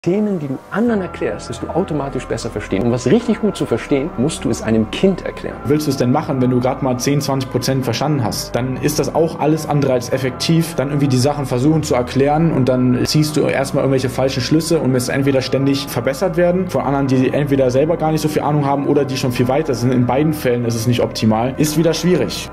Themen, die du anderen erklärst, wirst du automatisch besser verstehen. Um was richtig gut zu verstehen, musst du es einem Kind erklären. Willst du es denn machen, wenn du gerade mal 10-20% verstanden hast? Dann ist das auch alles andere als effektiv. Dann irgendwie die Sachen versuchen zu erklären und dann ziehst du erstmal irgendwelche falschen Schlüsse und müsst entweder ständig verbessert werden von anderen, die entweder selber gar nicht so viel Ahnung haben oder die schon viel weiter sind. In beiden Fällen ist es nicht optimal. Ist wieder schwierig.